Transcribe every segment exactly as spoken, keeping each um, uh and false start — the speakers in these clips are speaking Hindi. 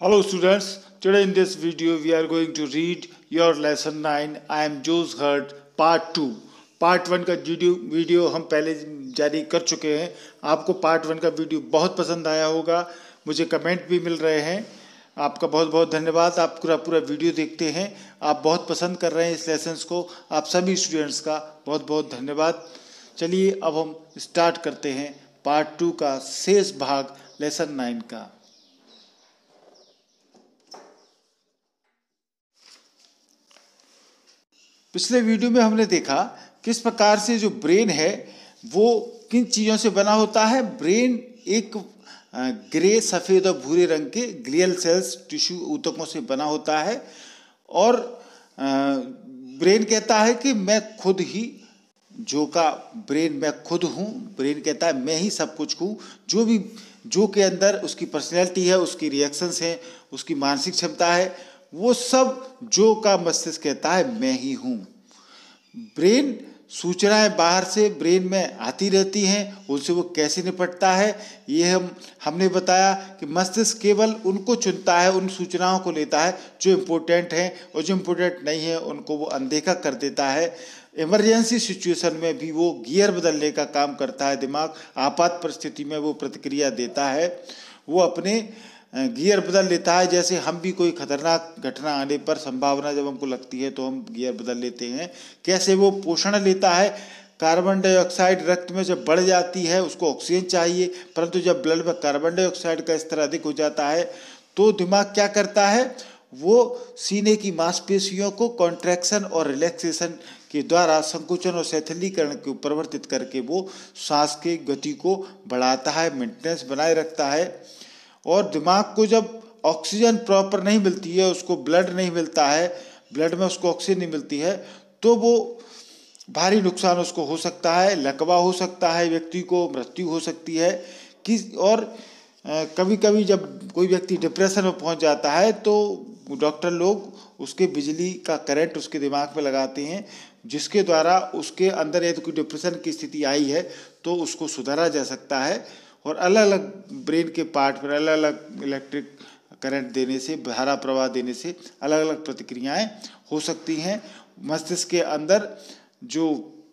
Hello students, today in this video we are going to read your lesson nine. I am Jose Hurt part two. Part one का वीडियो वीडियो हम पहले जारी कर चुके हैं। आपको पार्ट वन का वीडियो बहुत पसंद आया होगा, मुझे कमेंट भी मिल रहे हैं। आपका बहुत बहुत धन्यवाद। आप पूरा पूरा वीडियो देखते हैं, आप बहुत पसंद कर रहे हैं इस लेसन्स को। आप सभी स्टूडेंट्स का बहुत बहुत धन्यवाद। चलिए अब हम स्टार्ट करते हैं पार्ट टू का शेष भाग लेसन नाइन का। पिछले वीडियो में हमने देखा किस प्रकार से जो ब्रेन है वो किन चीज़ों से बना होता है। ब्रेन एक ग्रे, सफ़ेद और भूरे रंग के ग्लियल सेल्स, टिश्यू, ऊतकों से बना होता है। और ब्रेन कहता है कि मैं खुद ही, जो का ब्रेन मैं खुद हूँ। ब्रेन कहता है मैं ही सब कुछ हूँ। जो भी जो के अंदर उसकी पर्सनैलिटी है, उसकी रिएक्शंस हैं, उसकी मानसिक क्षमता है, वो सब जो का मस्तिष्क कहता है मैं ही हूँ। ब्रेन सूचनाएं बाहर से ब्रेन में आती रहती हैं, उनसे वो कैसे निपटता है ये हम हमने बताया कि मस्तिष्क केवल उनको चुनता है, उन सूचनाओं को लेता है जो इम्पोर्टेंट हैं, और जो इम्पोर्टेंट नहीं है उनको वो अनदेखा कर देता है। इमरजेंसी सिचुएशन में भी वो गियर बदलने का काम करता है दिमाग। आपात परिस्थिति में वो प्रतिक्रिया देता है, वो अपने गियर बदल लेता है। जैसे हम भी कोई खतरनाक घटना आने पर संभावना जब हमको लगती है तो हम गियर बदल लेते हैं। कैसे वो पोषण लेता है। कार्बन डाइऑक्साइड रक्त में जब बढ़ जाती है, उसको ऑक्सीजन चाहिए, परंतु जब ब्लड में कार्बन डाइऑक्साइड का स्तर अधिक हो जाता है तो दिमाग क्या करता है, वो सीने की मांसपेशियों को कॉन्ट्रैक्शन और रिलैक्सेशन के द्वारा संकुचन और शिथिलीकरण को परिवर्तित करके वो सांस की गति को बढ़ाता है, मेंटेनेंस बनाए रखता है। और दिमाग को जब ऑक्सीजन प्रॉपर नहीं मिलती है, उसको ब्लड नहीं मिलता है, ब्लड में उसको ऑक्सीजन नहीं मिलती है, तो वो भारी नुकसान उसको हो सकता है। लकवा हो सकता है, व्यक्ति को मृत्यु हो सकती है कि और कभी कभी जब कोई व्यक्ति डिप्रेशन में पहुंच जाता है तो डॉक्टर लोग उसके बिजली का करंट उसके दिमाग में लगाते हैं, जिसके द्वारा उसके अंदर यदि कोई डिप्रेशन की स्थिति आई है तो उसको सुधारा जा सकता है। और अलग अलग ब्रेन के पार्ट पर अलग अलग इलेक्ट्रिक करंट देने से, धारा प्रवाह देने से अलग अलग प्रतिक्रियाएं हो सकती हैं। मस्तिष्क के अंदर जो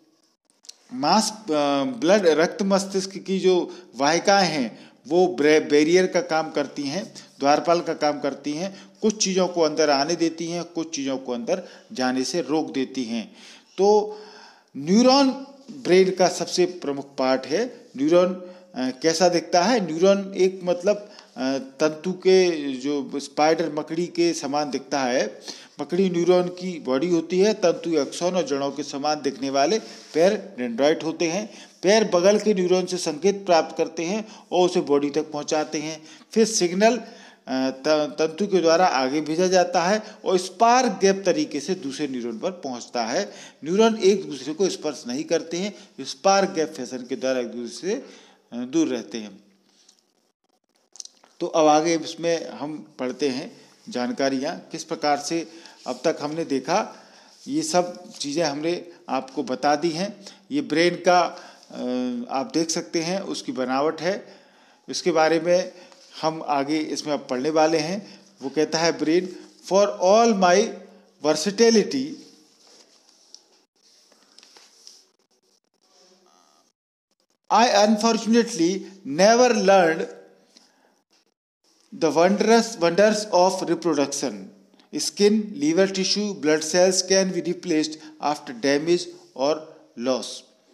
मांस ब्लड रक्त मस्तिष्क की जो वाहिकाएं हैं वो बैरियर का काम करती हैं, द्वारपाल का काम करती हैं। कुछ चीज़ों को अंदर आने देती हैं, कुछ चीज़ों को अंदर जाने से रोक देती हैं। तो न्यूरॉन ब्रेन का सबसे प्रमुख पार्ट है। न्यूरॉन कैसा दिखता है? न्यूरॉन एक मतलब तंतु के, जो स्पाइडर मकड़ी के समान दिखता है। मकड़ी न्यूरॉन की बॉडी होती है। तंतु एक्सॉन और जड़ों के समान दिखने वाले पैर डेंड्राइट होते हैं। पैर बगल के न्यूरॉन से संकेत प्राप्त करते हैं और उसे बॉडी तक पहुंचाते हैं। फिर सिग्नल तंतु के द्वारा आगे भेजा जाता है और स्पार्क गैप तरीके से दूसरे न्यूरॉन पर पहुंचता है। न्यूरॉन एक दूसरे को स्पर्श नहीं करते हैं, स्पार्क गैप फैशन के द्वारा एक दूसरे से दूर रहते हैं। तो अब आगे इसमें हम पढ़ते हैं जानकारियाँ किस प्रकार से अब तक हमने देखा। ये सब चीज़ें हमने आपको बता दी हैं। ये ब्रेन का आप देख सकते हैं, उसकी बनावट है। इसके बारे में हम आगे इसमें अब पढ़ने वाले हैं। वो कहता है brain, for all my versatility I unfortunately never learned the wondrous wonders of reproduction. Skin, liver tissue, blood cells can be replaced after damage or loss.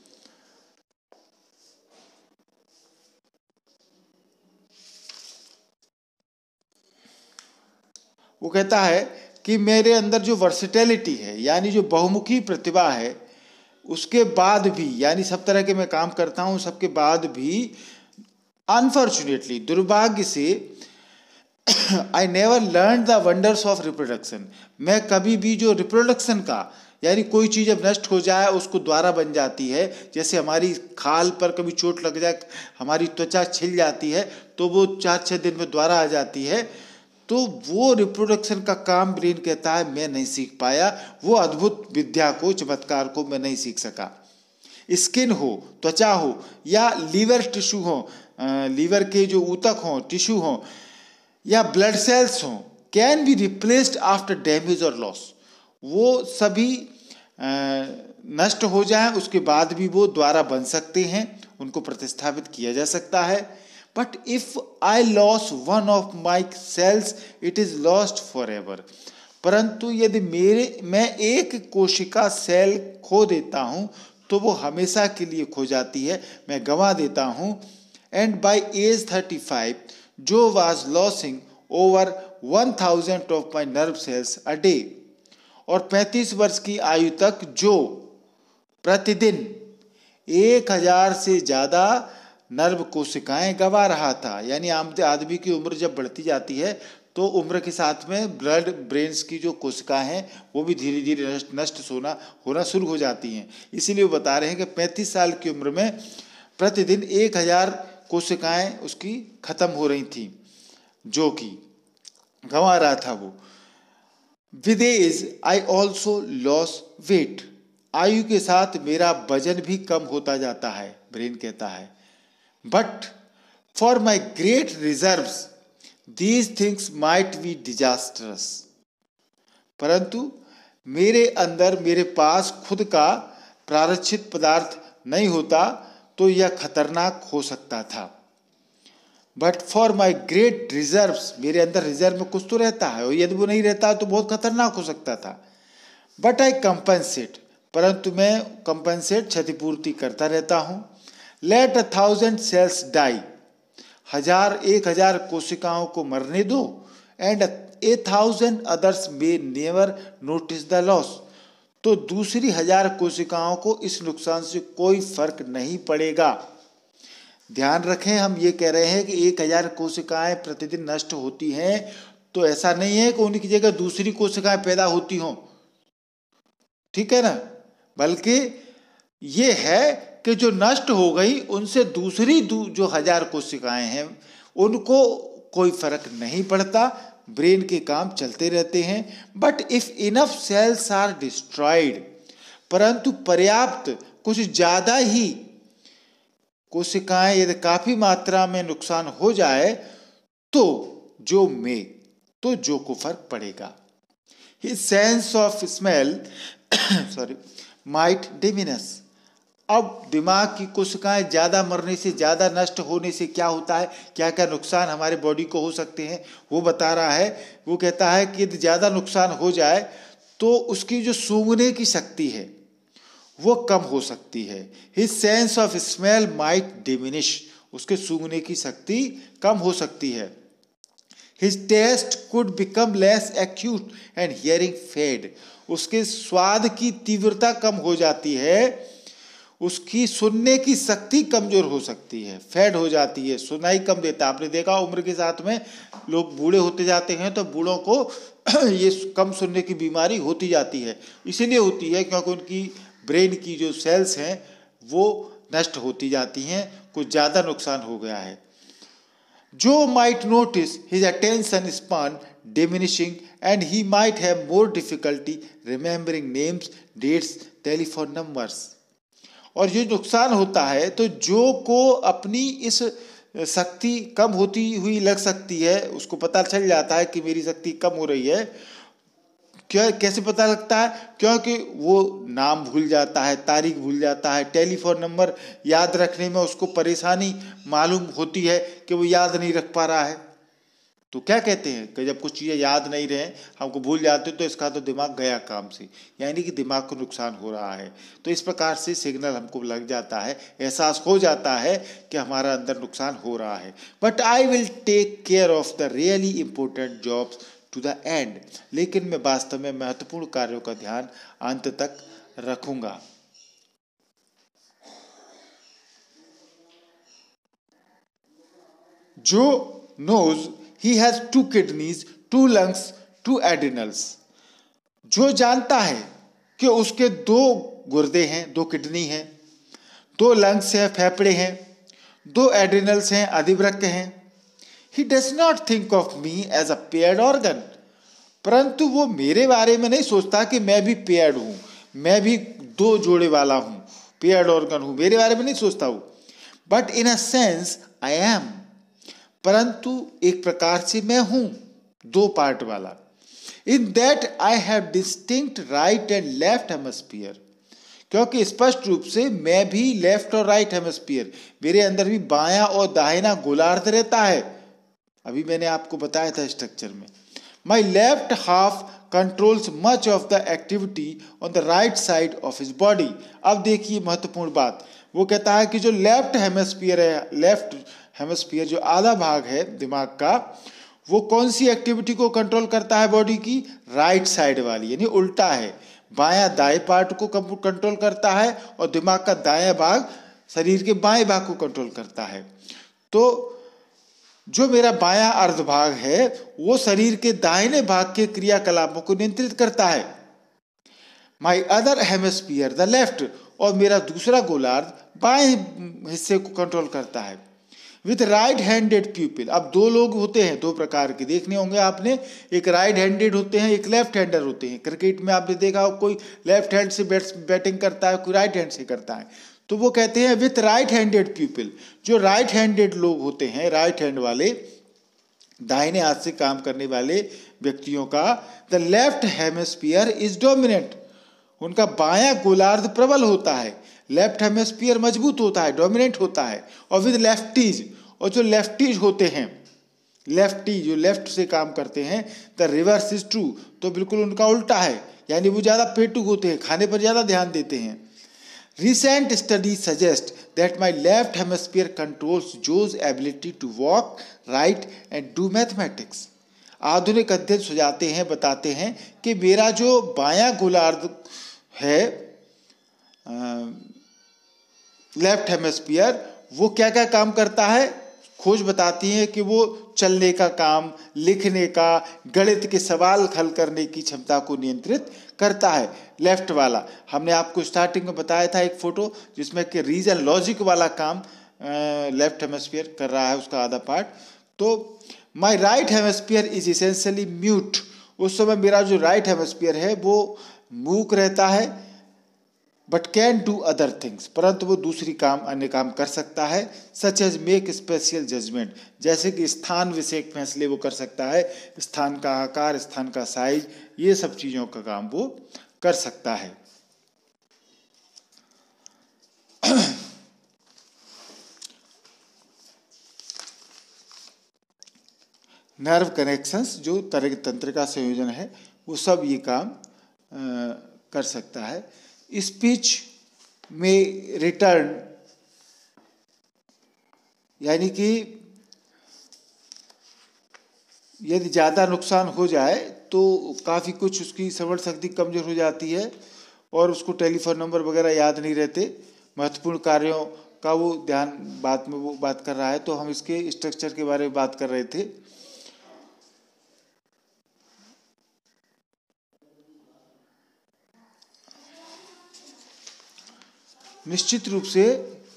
वो कहता है कि मेरे अंदर जो वर्सिटैलिटी है, यानी जो बहुमुखी प्रतिभा है, उसके बाद भी, यानी सब तरह के मैं काम करता हूँ, सबके बाद भी अनफॉर्चुनेटली, दुर्भाग्य से, I never learn the wonders of reproduction. मैं कभी भी जो रिप्रोडक्शन का, यानी कोई चीज़ जब नष्ट हो जाए उसको दोबारा बन जाती है। जैसे हमारी खाल पर कभी चोट लग जाए, हमारी त्वचा छिल जाती है तो वो चार छः दिन में दोबारा आ जाती है। तो वो रिप्रोडक्शन का काम ब्रेन कहता है मैं नहीं सीख पाया, वो अद्भुत विद्या को, चमत्कार को मैं नहीं सीख सका। स्किन हो, त्वचा हो, या लीवर टिश्यू हो, लीवर के जो ऊतक हों, टिश्यू हों, या ब्लड सेल्स हों, can be replaced after damage or loss, वो सभी नष्ट हो जाएं, उसके बाद भी वो दोबारा बन सकते हैं, उनको प्रतिस्थापित किया जा सकता है। But if I loss one of my cells it is lost forever, परंतु यदि मेरे मैं एक कोशिका सेल खो देता हूं तो वो हमेशा के लिए खो जाती है, मैं गंवा देता हूं। And by age thirty five Joe was losing over one thousand of my nerve cells a day, और पैंतीस वर्ष की आयु तक जो प्रतिदिन एक हजार से ज़्यादा नर्व कोशिकाएं गंवा रहा था। यानी आम आदमी की उम्र जब बढ़ती जाती है तो उम्र के साथ में ब्लड ब्रेन्स की जो कोशिकाएं हैं वो भी धीरे धीरे नष्ट नष्ट होना होना शुरू हो जाती हैं। इसीलिए वो बता रहे हैं कि पैंतीस साल की उम्र में प्रतिदिन एक हजार कोशिकाएं उसकी खत्म हो रही थी, जो कि गंवा रहा था वो। With age I also loss weight, आयु के साथ मेरा वजन भी कम होता जाता है, ब्रेन कहता है। But for my great reserves these things might be disastrous, परंतु मेरे अंदर मेरे पास खुद का प्रारक्षित पदार्थ नहीं होता तो यह खतरनाक हो सकता था। But for my great reserves, मेरे अंदर रिजर्व में कुछ तो रहता है और यदि वो नहीं रहता तो बहुत खतरनाक हो सकता था। बट आई कंपनसेट, परंतु मैं कंपनसेट क्षतिपूर्ति करता रहता हूँ। Let a thousand cells die, हजार एक हजार कोशिकाओं को मरने दो। And a thousand others may never notice the loss, तो दूसरी हजार कोशिकाओं को इस नुकसान से कोई फर्क नहीं पड़ेगा। ध्यान रखें, हम ये कह रहे हैं कि एक हजार कोशिकाएं प्रतिदिन नष्ट होती हैं, तो ऐसा नहीं है कि उनकी जगह दूसरी कोशिकाएं पैदा होती हों, ठीक है ना, बल्कि ये है कि जो नष्ट हो गई उनसे दूसरी दू, जो हजार कोशिकाएं हैं उनको कोई फर्क नहीं पड़ता, ब्रेन के काम चलते रहते हैं। But if enough cells are destroyed, परंतु पर्याप्त कुछ ज्यादा ही कोशिकाएं यदि काफी मात्रा में नुकसान हो जाए तो जो में तो जो को फर्क पड़ेगा। His sense of smell sorry might diminish, अब दिमाग की कोशिकाएं ज़्यादा मरने से, ज़्यादा नष्ट होने से क्या होता है, क्या क्या नुकसान हमारे बॉडी को हो सकते हैं वो बता रहा है। वो कहता है कि यदि ज़्यादा नुकसान हो जाए तो उसकी जो सूंघने की शक्ति है वो कम हो सकती है। His sense of smell might diminish, उसके सूंघने की शक्ति कम हो सकती है। His taste could become less acute and hearing fade, उसके स्वाद की तीव्रता कम हो जाती है, उसकी सुनने की शक्ति कमजोर हो सकती है, फेड हो जाती है, सुनाई कम देता है। आपने देखा उम्र के साथ में लोग बूढ़े होते जाते हैं तो बूढ़ों को ये कम सुनने की बीमारी होती जाती है। इसीलिए होती है क्योंकि उनकी ब्रेन की जो सेल्स हैं वो नष्ट होती जाती हैं, कुछ ज़्यादा नुकसान हो गया है। Joe might notice his attention span diminishing and he might have more difficulty remembering names, dates, telephone numbers, और ये नुकसान होता है तो जो को अपनी इस शक्ति कम होती हुई लग सकती है, उसको पता चल जाता है कि मेरी शक्ति कम हो रही है। क्या कैसे पता लगता है? क्योंकि वो नाम भूल जाता है, तारीख भूल जाता है, टेलीफोन नंबर याद रखने में उसको परेशानी मालूम होती है कि वो याद नहीं रख पा रहा है। तो क्या कहते हैं कि जब कुछ चीज़ें याद नहीं रहे, हमको भूल जाते तो इसका तो दिमाग गया काम से, यानी कि दिमाग को नुकसान हो रहा है। तो इस प्रकार से सिग्नल हमको लग जाता है, एहसास हो जाता है कि हमारा अंदर नुकसान हो रहा है। But I will take care of the really important jobs to the end, लेकिन मैं वास्तव में महत्वपूर्ण कार्यों का ध्यान अंत तक रखूंगा। जो knows he has two kidneys, two lungs, two adrenals, जो जानता है कि उसके दो गुर्दे हैं, दो किडनी हैं, दो लंग्स हैं, फेफड़े हैं, दो एड्रिनल्स हैं, अधिवृक्क हैं। He does not think of me as a paired organ, परंतु वो मेरे बारे में नहीं सोचता कि मैं भी पेयर्ड हूँ, मैं भी दो जोड़े वाला हूँ, पेयर्ड ऑर्गन हूँ, मेरे बारे में नहीं सोचता हूँ। But in a sense I am, परंतु एक प्रकार से मैं हूं, दो पार्ट वाला। In that I have distinct right and left hemisphere, क्योंकि स्पष्ट रूप से मैं भी लेफ्ट और राइट हेमिस्फीयर, मेरे अंदर भी बायां और दाहिना गोलार्ध रहता है। अभी मैंने आपको बताया था स्ट्रक्चर में। My left half controls much of the activity on the right side of his body. अब देखिए महत्वपूर्ण बात, वो कहता है कि जो लेफ्ट हेमिस्फीयर है, लेफ्ट हेमिस्फीयर जो आधा भाग है दिमाग का, वो कौन सी एक्टिविटी को कंट्रोल करता है बॉडी की? राइट साइड वाली, यानी उल्टा है। बायां दाएं पार्ट को कंट्रोल करता है और दिमाग का दायां भाग शरीर के बाएं भाग को कंट्रोल करता है। तो जो मेरा बायां अर्ध भाग है वो शरीर के दाहिने भाग के क्रियाकलापों को नियंत्रित करता है। My other hemisphere the left, और मेरा दूसरा गोलार्ध बाएं हिस्से को कंट्रोल करता है। विथ राइट हैंडेड प्यूपिल, अब दो लोग होते हैं, दो प्रकार के देखने होंगे आपने, एक राइट हैंडेड होते हैं, एक लेफ्ट हैंडर होते हैं। क्रिकेट में आपने देखा हो कोई लेफ्ट हैंड से बैटिंग करता है, कोई राइट हैंड से करता है। तो वो कहते हैं विथ राइट हैंडेड पीपल, जो राइट हैंडेड लोग होते हैं, राइट हैंड वाले, दाहिने हाथ से काम करने वाले व्यक्तियों का, the left hemisphere is dominant, उनका बायां गोलार्ध प्रबल होता है, लेफ्ट हेमिस्फीयर मजबूत होता है, डोमिनेंट होता है। और विद लेफ्टीज, और जो लेफ्टीज होते हैं, लेफ्टी जो लेफ्ट से काम करते हैं, द रिवर्स इज ट्रू, तो बिल्कुल उनका उल्टा है, यानी वो ज़्यादा पेटुक होते हैं, खाने पर ज़्यादा ध्यान देते हैं। Recent studies suggest that my left hemisphere controls Joe's ability to walk, write and do mathematics. आधुनिक अध्ययन सुझाते हैं, बताते हैं कि मेरा जो बायां गोलार्ध है, लेफ्ट हेमिस्फीयर, वो क्या क्या काम करता है। खोज बताती है कि वो चलने का काम, लिखने का, गणित के सवाल हल करने की क्षमता को नियंत्रित करता है। लेफ्ट वाला हमने आपको स्टार्टिंग में बताया था एक फोटो, जिसमें कि रीजन लॉजिक वाला काम लेफ्ट हेमिस्फीयर कर रहा है, उसका आधा पार्ट। तो my right hemisphere is essentially mute, उस समय मेरा जो राइट हेमिस्फीयर है वो मूक रहता है, but can do other things, परंतु वो दूसरी काम, अन्य काम कर सकता है। Such as make special judgment, जैसे कि स्थान विषयक फैसले वो कर सकता है, स्थान का आकार, स्थान का साइज, ये सब चीज़ों का काम वो कर सकता है। नर्व कनेक्शंस, जो तरंग तंत्र का संयोजन है, वो सब ये काम आ, कर सकता है। स्पीच में रिटर्न, यानी कि यदि ज़्यादा नुकसान हो जाए तो काफ़ी कुछ उसकी श्रवण शक्ति कमज़ोर हो जाती है और उसको टेलीफोन नंबर वगैरह याद नहीं रहते, महत्वपूर्ण कार्यों का वो ध्यान बात में वो बात कर रहा है। तो हम इसके स्ट्रक्चर के बारे में बात कर रहे थे। निश्चित रूप से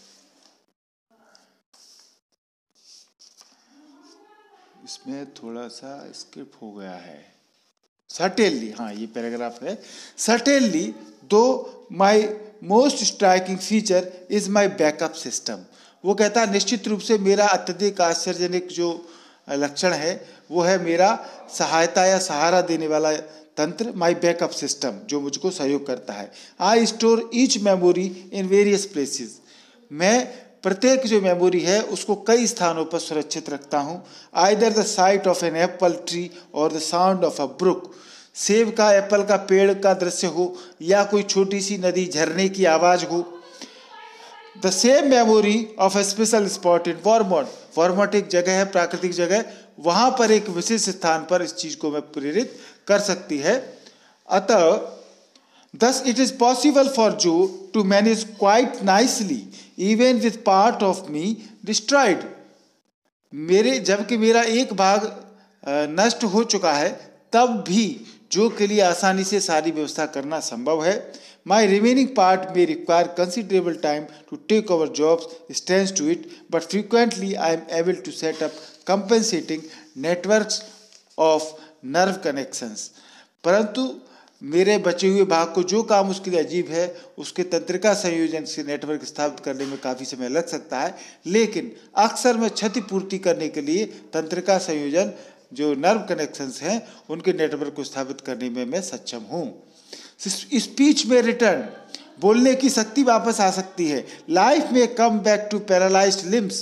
इसमें थोड़ा सा स्किप हो गया है। सर्टेनली, हाँ ये पैराग्राफ है। Certainly though my most striking feature is my backup system, वो कहता है निश्चित रूप से मेरा अत्यधिक आश्चर्यजनक जो लक्षण है वो है मेरा सहायता या सहारा देने वाला तंत्र, माई बैकअप सिस्टम, जो मुझको सहयोग करता है। I store each memory in various places, मैं प्रत्येक जो मेमोरी है उसको कई स्थानों पर सुरक्षित रखता हूँ। Either the sight of an apple tree or the sound of a brook, सेब का, एप्पल का पेड़ का दृश्य हो या कोई छोटी सी नदी, झरने की आवाज़ हो। The same memory of a special spot in Vermont, Vermont एक जगह है, प्राकृतिक जगह, वहाँ पर एक विशेष स्थान पर इस चीज़ को मैं प्रेरित कर सकती है। अतः thus it is possible for Joe to manage quite nicely even with part of me destroyed, मेरे जबकि मेरा एक भाग नष्ट हो चुका है तब भी जो के लिए आसानी से सारी व्यवस्था करना संभव है। My remaining part may require considerable time to take over jobs strange to it, but frequently I am able to set up compensating networks of nerve connections, परंतु मेरे बचे हुए भाग को जो काम उसके लिए अजीब है उसके तंत्रिका संयोजन से नेटवर्क स्थापित करने में काफ़ी समय लग सकता है, लेकिन अक्सर मैं क्षतिपूर्ति करने के लिए तंत्रिका संयोजन जो नर्व कनेक्शंस हैं उनके नेटवर्क को स्थापित करने में मैं सक्षम हूँ। स्पीच में रिटर्न, बोलने की शक्ति वापस आ सकती है। लाइफ में come back to paralysed limbs.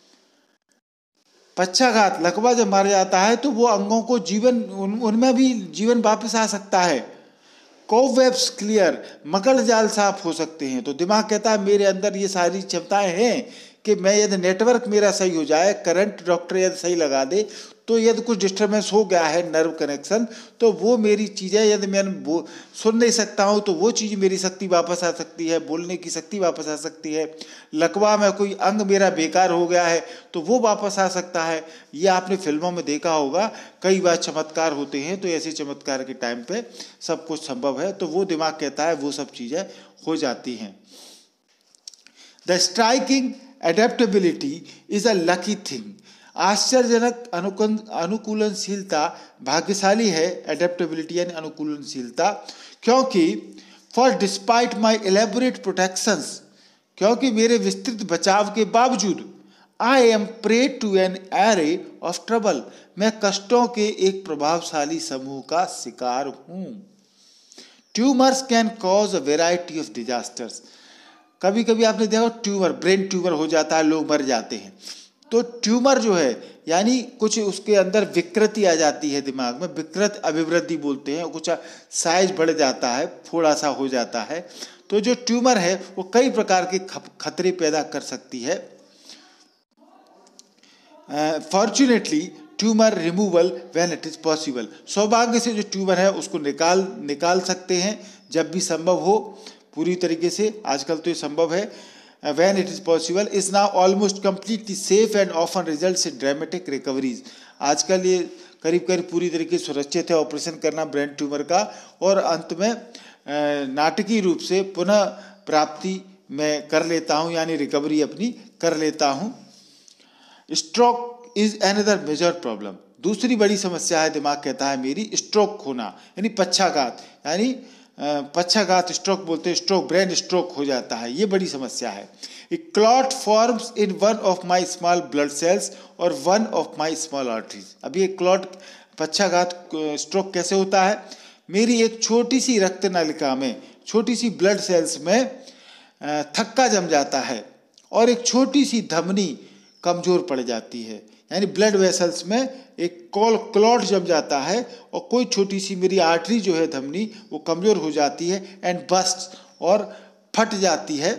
पक्षाघात, लकवा जब मारा जाता है तो वो अंगों को जीवन उन, उनमें भी जीवन वापस आ सकता है। कोवेब्स क्लियर, मकड़ जाल साफ हो सकते हैं। तो दिमाग कहता है मेरे अंदर ये सारी क्षमताएं हैं कि मैं यदि नेटवर्क मेरा सही हो जाए, करंट डॉक्टर यदि सही लगा दे, तो यदि कुछ डिस्टर्बेंस हो गया है नर्व कनेक्शन, तो वो मेरी चीज़ें यदि मैं सुन नहीं सकता हूँ तो वो चीज़ मेरी शक्ति वापस आ सकती है, बोलने की शक्ति वापस आ सकती है। लकवा में कोई अंग मेरा बेकार हो गया है तो वो वापस आ सकता है। ये आपने फिल्मों में देखा होगा, कई बार चमत्कार होते हैं, तो ऐसे चमत्कार के टाइम पे सब कुछ संभव है, तो वो दिमाग कहता है वो सब चीज़ें हो जाती हैं। The striking adaptability is a lucky thing. आश्चर्यजनक अनुकूलनशीलता भाग्यशाली है, एडेप्टेबिलिटी यानी अनुकूलनशीलता, क्योंकि for despite my elaborate protections, क्योंकि मेरे विस्तृत बचाव के बावजूद, I am prey to an array of trouble, मैं कष्टों के एक प्रभावशाली समूह का शिकार हूँ। Tumours can cause a variety of disasters. कभी कभी आपने देखा ट्यूमर, ब्रेन ट्यूमर हो जाता है, लोग मर जाते हैं। तो ट्यूमर जो है यानी कुछ उसके अंदर विकृति आ जाती है, दिमाग में विकृत अभिवृद्धि बोलते हैं, कुछ साइज बढ़ जाता है, थोड़ा सा हो जाता है। तो जो ट्यूमर है वो कई प्रकार के खतरे पैदा कर सकती है। Fortunately tumour removal when it is possible, सौभाग्य से जो ट्यूमर है उसको निकाल निकाल सकते हैं जब भी संभव हो, पूरी तरीके से आजकल तो ये संभव है। When it is possible is now almost completely safe and often results in dramatic recoveries। आजकल ये करीब करीब पूरी तरीके से सुरक्षित है ऑपरेशन करना ब्रेन ट्यूमर का, और अंत में नाटकीय रूप से पुनः प्राप्ति मैं कर लेता हूँ, यानी रिकवरी अपनी कर लेता हूँ। Stroke is another major problem, दूसरी बड़ी समस्या है दिमाग कहता है मेरी, स्ट्रोक होना यानी पक्षाघात, यानी पक्षाघात स्ट्रोक बोलते हैं, स्ट्रोक ब्रेन स्ट्रोक हो जाता है, ये बड़ी समस्या है। एक clot forms in one of my small blood cells or one of my small arteries. अभी एक क्लॉट पक्षाघात स्ट्रोक कैसे होता है, मेरी एक छोटी सी रक्त नलिका में, छोटी सी ब्लड सेल्स में थक्का जम जाता है और एक छोटी सी धमनी कमजोर पड़ जाती है, यानी ब्लड वेसल्स में एक कॉल क्लॉट जम जाता है और कोई छोटी सी मेरी आर्टरी जो है धमनी वो कमजोर हो जाती है एंड बस्ट, और फट जाती है।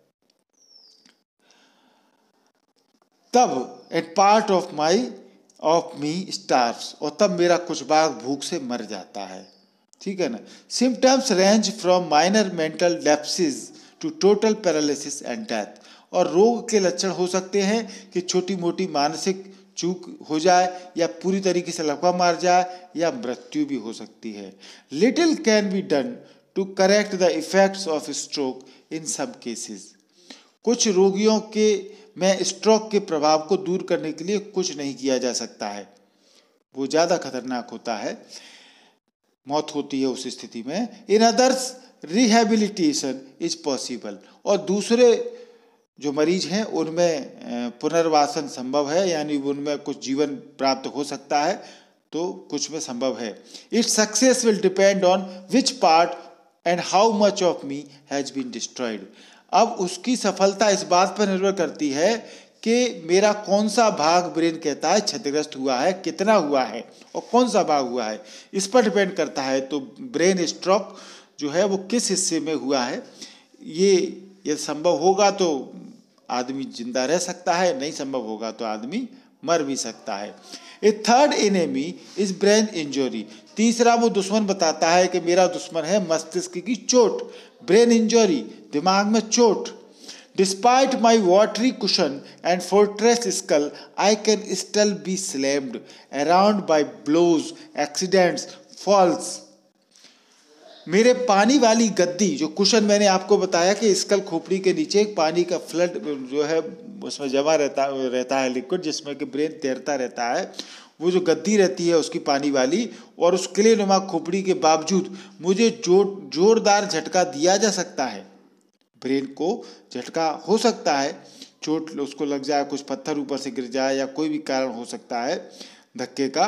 तब at part of my of me starves, और तब मेरा कुछ भाग भूख से मर जाता है, ठीक है ना। Symptoms range from minor mental lapses to total paralysis and death, और रोग के लक्षण हो सकते हैं कि छोटी मोटी मानसिक चूक हो जाए या पूरी तरीके से लकवा मार जाए या मृत्यु भी हो सकती है। Little can be done to correct the effects of stroke in some cases, कुछ रोगियों के में स्ट्रोक के प्रभाव को दूर करने के लिए कुछ नहीं किया जा सकता है, वो ज़्यादा खतरनाक होता है, मौत होती है उस स्थिति में। In others rehabilitation is possible, और दूसरे जो मरीज हैं उनमें पुनर्वासन संभव है, यानी उनमें कुछ जीवन प्राप्त हो सकता है, तो कुछ में संभव है। Its success will depend on which part and how much of me has been destroyed. अब उसकी सफलता इस बात पर निर्भर करती है कि मेरा कौन सा भाग ब्रेन कहता है क्षतिग्रस्त हुआ है, कितना हुआ है और कौन सा भाग हुआ है, इस पर डिपेंड करता है। तो ब्रेन स्ट्रोक जो है वो किस हिस्से में हुआ है, ये यदि संभव होगा तो आदमी जिंदा रह सकता है, नहीं संभव होगा तो आदमी मर भी सकता है। A third enemy is brain injury, तीसरा वो दुश्मन बताता है कि मेरा दुश्मन है मस्तिष्क की चोट, ब्रेन इंजरी, दिमाग में चोट। Despite my watery cushion and fortress skull I can still be slammed around by blows, accidents, falls. मेरे पानी वाली गद्दी जो कुशन, मैंने आपको बताया कि स्कल खोपड़ी के नीचे एक पानी का फ्लड जो है उसमें जमा रहता रहता है लिक्विड, जिसमें कि ब्रेन तैरता रहता है, वो जो गद्दी रहती है उसकी पानी वाली, और उस किले नुमा खोपड़ी के बावजूद मुझे जोर जोरदार झटका दिया जा सकता है। ब्रेन को झटका हो सकता है, चोट उसको लग जाए, कुछ पत्थर ऊपर से गिर जाए, या कोई भी कारण हो सकता है धक्के का,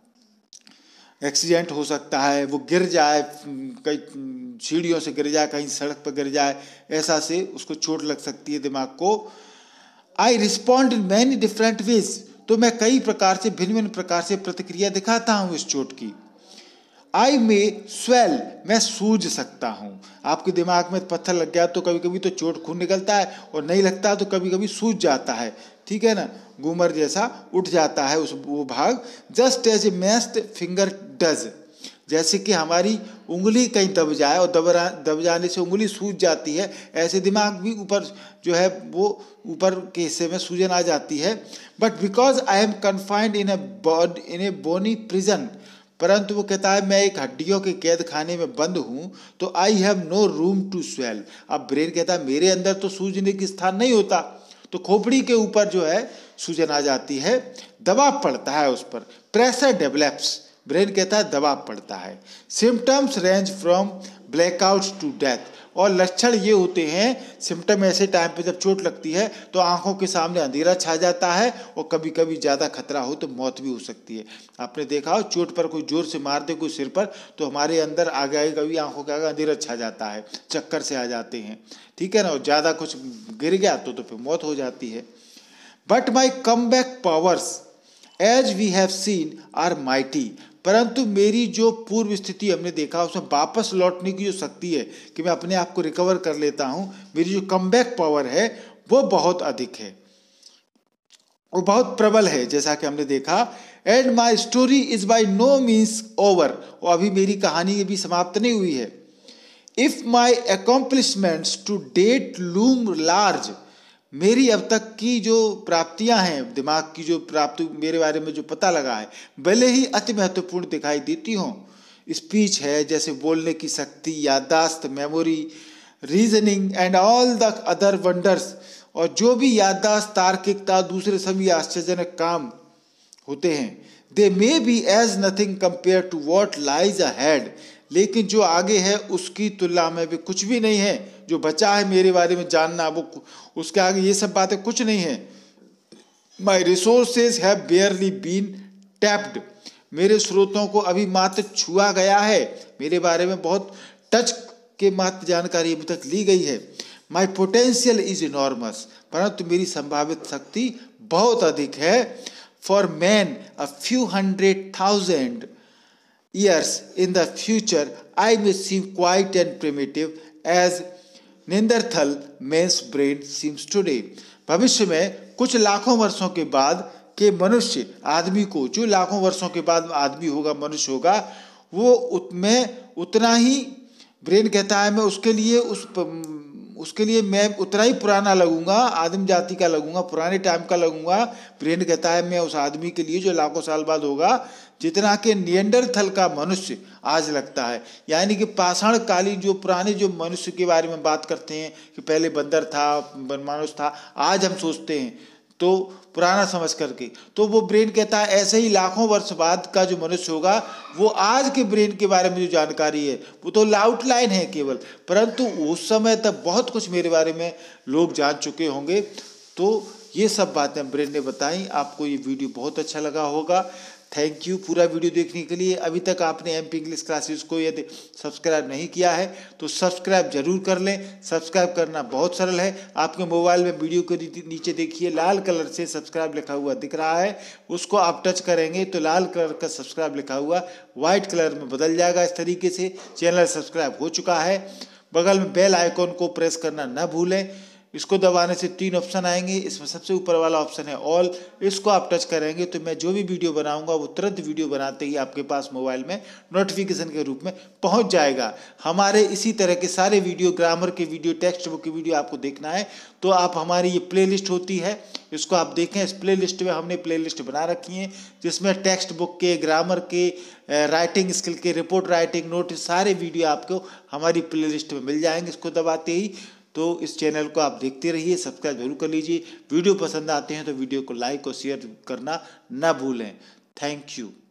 एक्सीडेंट हो सकता है, वो गिर जाए, कई सीढ़ियों से गिर जाए, कहीं सड़क पर गिर जाए, ऐसा से उसको चोट लग सकती है दिमाग को। I respond in many different ways, तो मैं कई प्रकार से भिन्न भिन्न प्रकार से प्रतिक्रिया दिखाता हूँ इस चोट की। आई में स्वेल, मैं सूज सकता हूँ। आपके दिमाग में पत्थर लग गया तो कभी कभी तो चोट खून निकलता है, और नहीं लगता तो कभी कभी सूज जाता है, ठीक है ना, घूमर जैसा उठ जाता है उस वो भाग। Just as a mashed finger does, जैसे कि हमारी उंगली कहीं दब जाए और दब दब जाने से उंगली सूज जाती है, ऐसे दिमाग भी ऊपर जो है वो ऊपर के हिस्से में सूजन आ जाती है। But because I am confined in a bod in a bony prison, परंतु वो कहता है मैं एक हड्डियों के कैद खाने में बंद हूँ, तो I have no room to swell. अब ब्रेन कहता है मेरे अंदर तो सूजने की स्थान नहीं होता, तो खोपड़ी के ऊपर जो है सूजन आ जाती है, दबाव पड़ता है उस पर, प्रेशर डेवलप्स, ब्रेन कहता है दबाव पड़ता है। Symptoms range from blackout to death, और लक्षण ये होते हैं, सिम्टम ऐसे टाइम पे जब चोट लगती है तो आंखों के सामने अंधेरा छा जाता है, और कभी कभी ज़्यादा खतरा हो तो मौत भी हो सकती है। आपने देखा हो चोट पर कोई जोर से मार दे कोई सिर पर, तो हमारे अंदर आगे आगे कभी आंखों के आगे अंधेरा छा जाता है, चक्कर से आ जाते हैं, ठीक है ना, और ज़्यादा कुछ गिर गया तो तो फिर मौत हो जाती है। But my comeback powers as we have seen are mighty, परंतु मेरी जो पूर्व स्थिति हमने देखा उसमें वापस लौटने की जो शक्ति है कि मैं अपने आप को रिकवर कर लेता हूँ, मेरी जो कमबैक पावर है वो बहुत अधिक है, वो बहुत प्रबल है, जैसा कि हमने देखा। And my story is by no means over, और अभी मेरी कहानी भी समाप्त नहीं हुई है। If my accomplishments to date loom large, मेरी अब तक की जो प्राप्तियां हैं, दिमाग की जो प्राप्ति मेरे बारे में जो पता लगा है, भले ही अति महत्वपूर्ण दिखाई देती हों, स्पीच है जैसे बोलने की शक्ति, याददाश्त, memory, reasoning and all the other wonders, और जो भी याददाश्त, तार्किकता, दूसरे सभी आश्चर्यजनक काम होते हैं, they may be as nothing compare to what lies ahead, लेकिन जो आगे है उसकी तुलना में भी कुछ भी नहीं है। जो बचा है मेरे बारे में जानना, वो उसके आगे ये सब बातें कुछ नहीं है। My resources have barely been tapped, मेरे स्रोतों को अभी मात्र छुआ गया है, मेरे बारे में बहुत टच के मात्र जानकारी अभी तक ली गई है। माई पोटेंशियल इज इनॉर्मस, परंतु मेरी संभावित शक्ति बहुत अधिक है। For man a few hundred thousand years in the future I may seem quite and primitive as Neanderthal man's brain seems today. भविष्य में कुछ लाखों वर्षों के बाद के मनुष्य आदमी को, जो लाखों वर्षों के बाद आदमी होगा, मनुष्य होगा, वो उत, में उतना ही ब्रेन कहता है मैं उसके लिए उस उसके लिए मैं उतना ही पुराना लगूंगा, आदिम जाति का लगूंगा, पुराने टाइम का लगूंगा। ब्रेन कहता है मैं उस आदमी के लिए जो लाखों साल बाद होगा, जितना कि निएंडरथल का मनुष्य आज लगता है। यानी कि पाषाण कालीन जो पुराने जो मनुष्य के बारे में बात करते हैं कि पहले बंदर था, मानुष था, आज हम सोचते हैं तो पुराना समझ करके, तो वो ब्रेन कहता है ऐसे ही लाखों वर्ष बाद का जो मनुष्य होगा, वो आज के ब्रेन के बारे में जो जानकारी है वो तो आउटलाइन है केवल, परंतु उस समय तक बहुत कुछ मेरे बारे में लोग जान चुके होंगे। तो ये सब बातें ब्रेन ने बताई। आपको ये वीडियो बहुत अच्छा लगा होगा। थैंक यू पूरा वीडियो देखने के लिए। अभी तक आपने एमपी इंग्लिश क्लासेस को यदि सब्सक्राइब नहीं किया है तो सब्सक्राइब जरूर कर लें। सब्सक्राइब करना बहुत सरल है। आपके मोबाइल में वीडियो के नीचे देखिए लाल कलर से सब्सक्राइब लिखा हुआ दिख रहा है, उसको आप टच करेंगे तो लाल कलर का सब्सक्राइब लिखा हुआ व्हाइट कलर में बदल जाएगा। इस तरीके से चैनल सब्सक्राइब हो चुका है। बगल में बेल आइकॉन को प्रेस करना न भूलें। इसको दबाने से तीन ऑप्शन आएंगे, इसमें सबसे ऊपर वाला ऑप्शन है ऑल, इसको आप टच करेंगे तो मैं जो भी वीडियो बनाऊंगा वो तुरंत वीडियो बनाते ही आपके पास मोबाइल में नोटिफिकेशन के रूप में पहुंच जाएगा। हमारे इसी तरह के सारे वीडियो, ग्रामर के वीडियो, टेक्स्ट बुक की वीडियो आपको देखना है तो आप हमारी ये प्ले लिस्ट होती है, इसको आप देखें। इस प्ले लिस्ट में हमने प्ले लिस्ट बना रखी है जिसमें टेक्स्ट बुक के, ग्रामर के, राइटिंग स्किल के, रिपोर्ट राइटिंग, नोट, सारे वीडियो आपको हमारी प्ले लिस्ट में मिल जाएंगे इसको दबाते ही। तो इस चैनल को आप देखते रहिए, सब्सक्राइब जरूर कर लीजिए। वीडियो पसंद आते हैं तो वीडियो को लाइक और शेयर करना ना भूलें। Thank you.